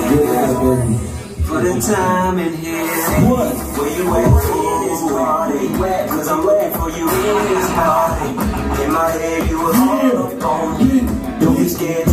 For the time in here, where you at in this party? Cause I'm looking for you in this party. In my head you were all up on me. Don't be scared.